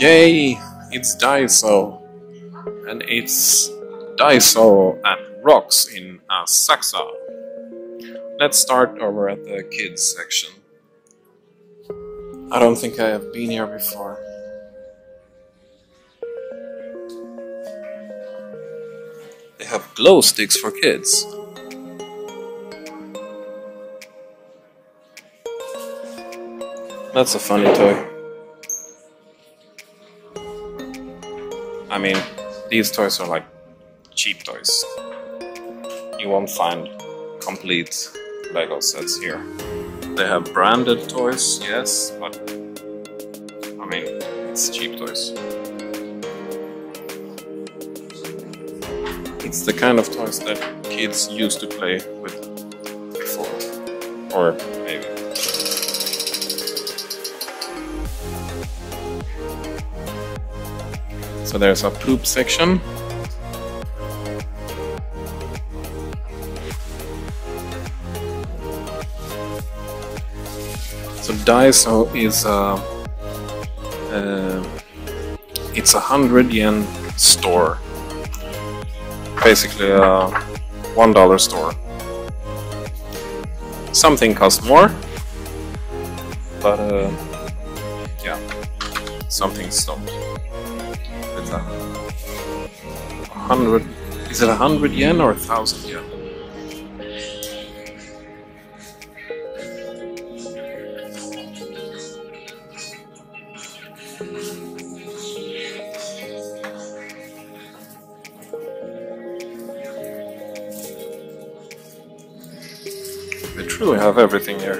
Yay! It's Daiso, and it's Daiso at ROX in Asakusa. Let's start over at the kids section. I don't think I have been here before. They have glow sticks for kids. That's a funny toy. I mean, these toys are like cheap toys. You won't find complete Lego sets here. They have branded toys, yes, but I mean, it's cheap toys. It's the kind of toys that kids used to play with before, or maybe. So there's a poop section. So Daiso is it's a 100 yen store, basically a $1 store. Something costs more, but yeah, something stopped. It's 100. Is it 100 yen or 1,000 yen? They truly have everything here.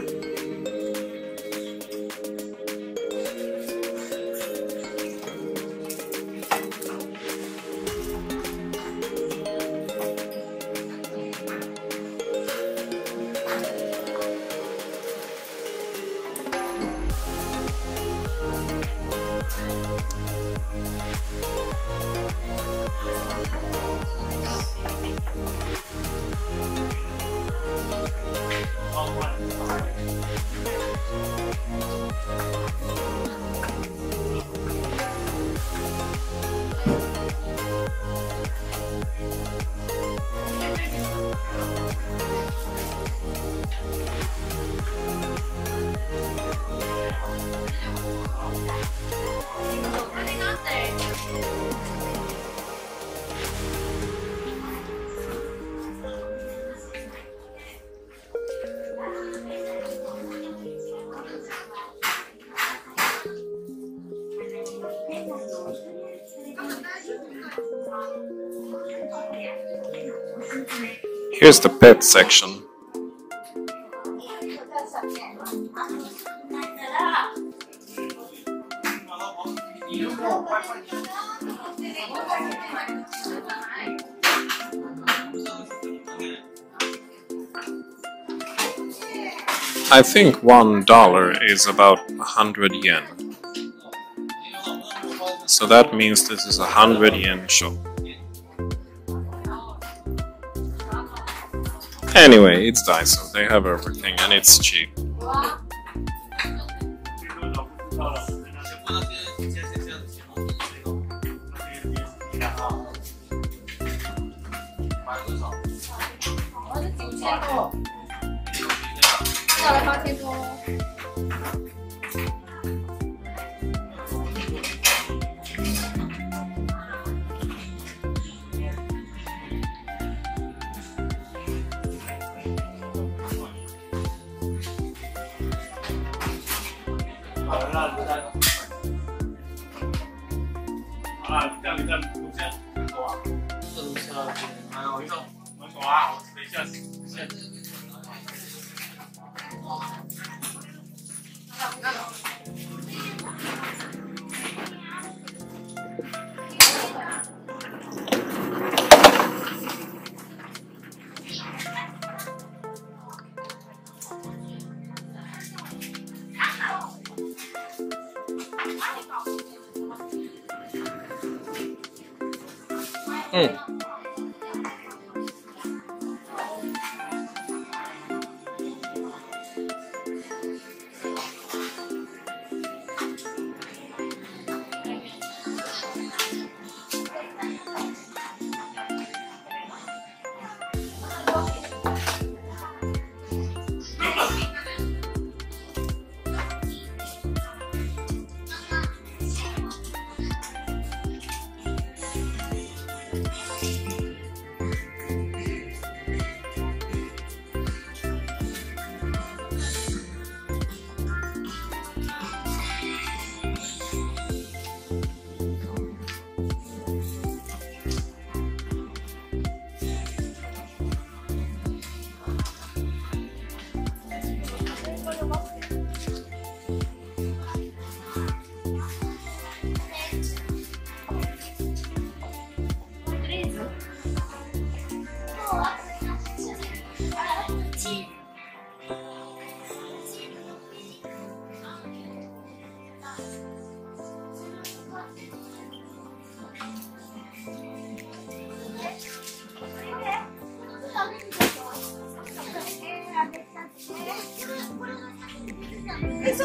Here's the pet section. I think $1 is about 100 yen. So that means this is a 100 yen shop. Anyway, it's Daiso. They have everything and it's cheap.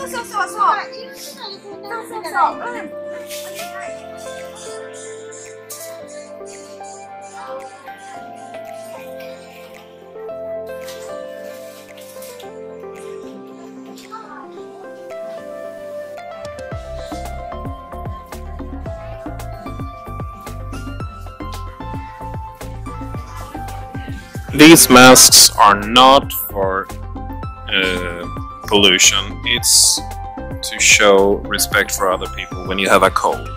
These masks are not for pollution, it's to show respect for other people when you have a cold.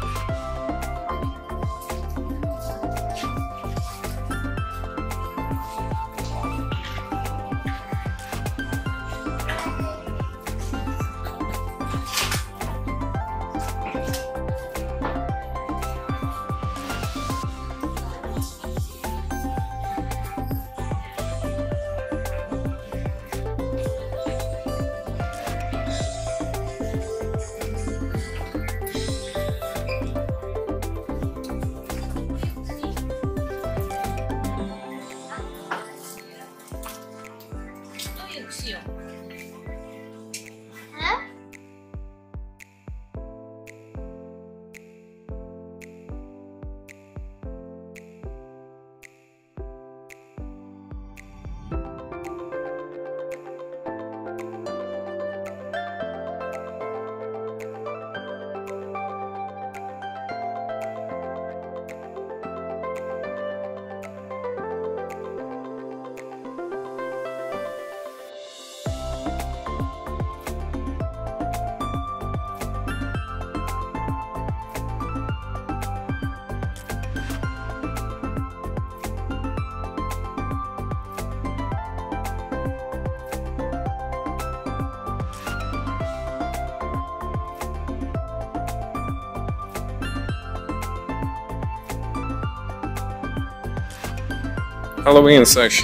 Halloween section.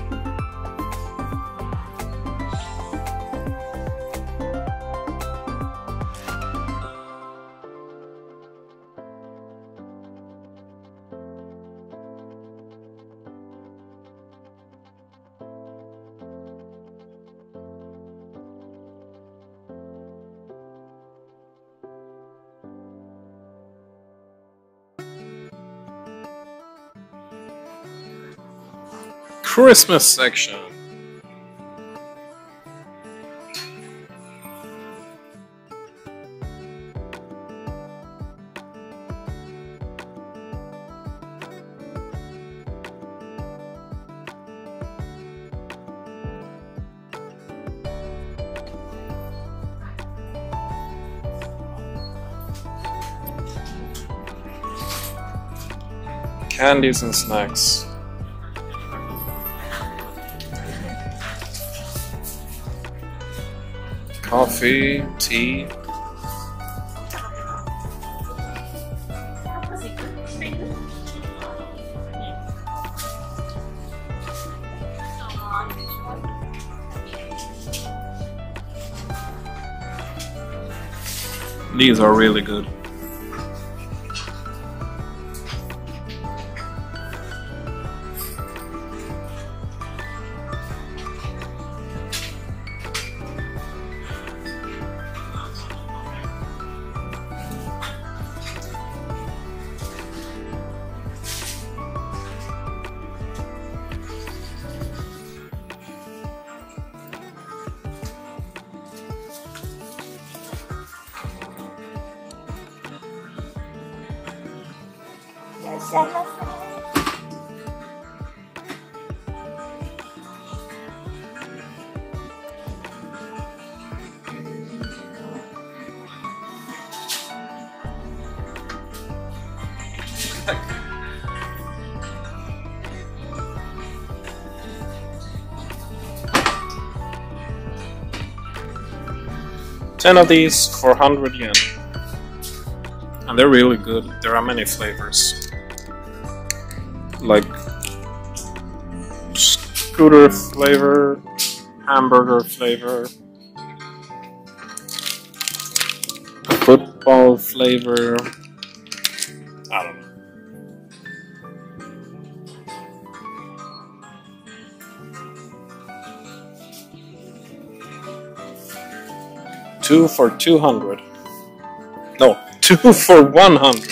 Christmas section. Candies and snacks. Coffee, tea. These are really good. Ten of these for 100 yen. And they're really good. There are many flavors. Like scooter flavor, hamburger flavor, football flavor. I don't know. 2 for 200. No, 2 for 100.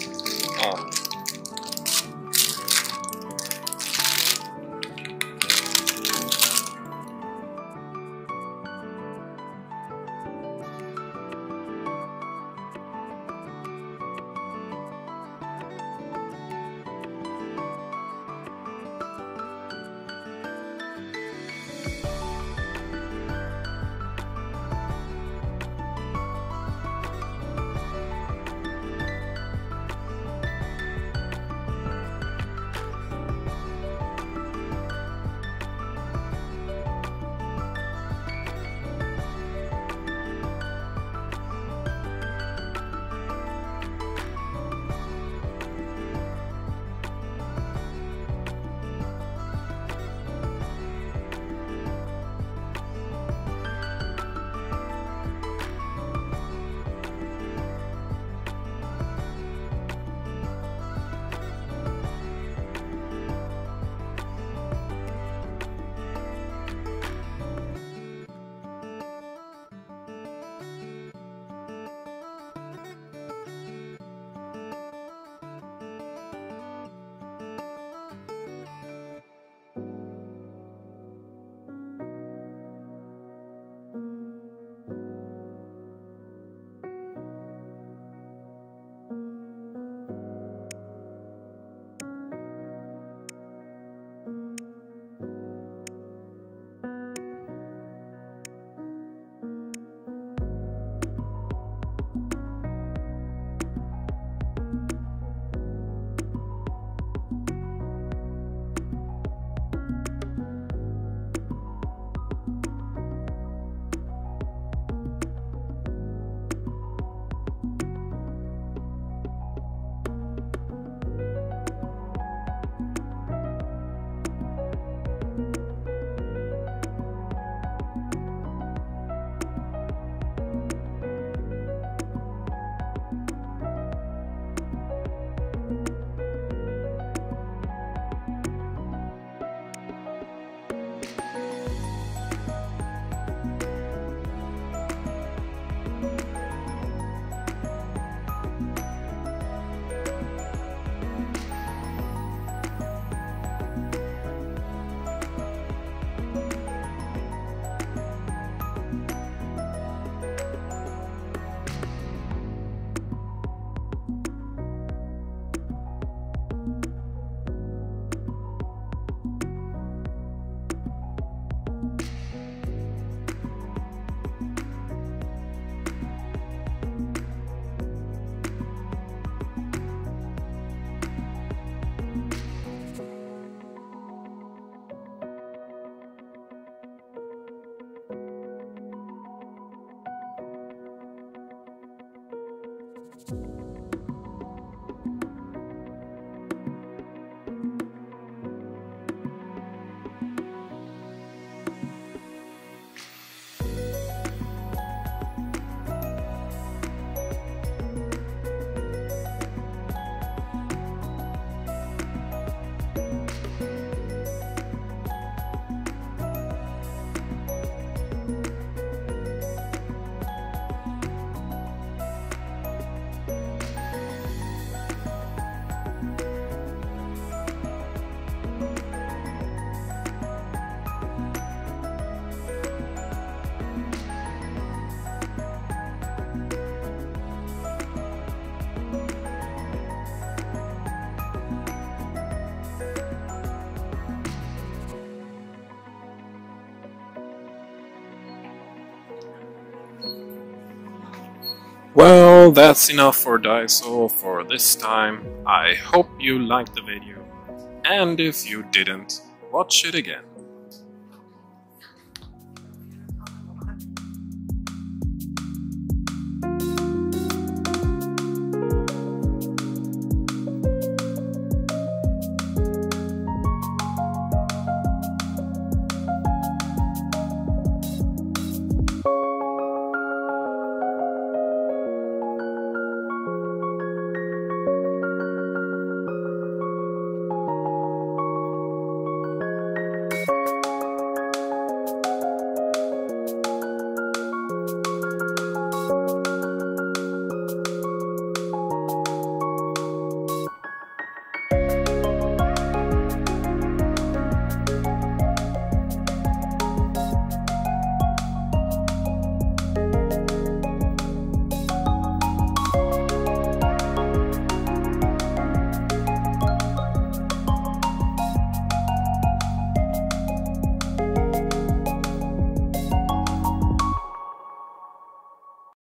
Well, that's enough for Daiso for this time. I hope you liked the video, and if you didn't, watch it again.